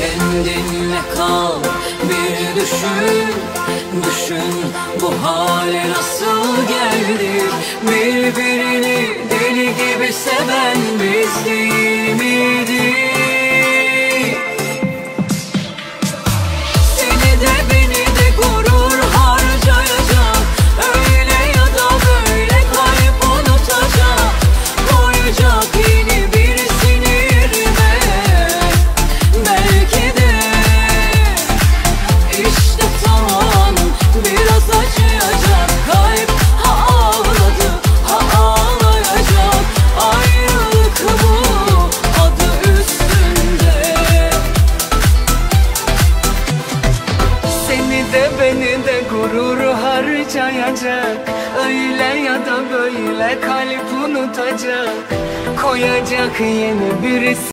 Kendinle kal, bir düşün, düşün bu hale nasıl geldik. Birbirini deli gibi seven biz değil miydik? Seni de beni de gurur harcayacak, öyle ya da böyle kalp unutacak, koyacak yeni birisini yerine. Belki de işte tamam, biraz acıyacak kalp, ha ağladı ha ağlayacak. Ayrılık bu adı üstünde. Seni de beni de gurur harcayacak, öyle ya da böyle kalp unutacak, koyacak yeni birisi.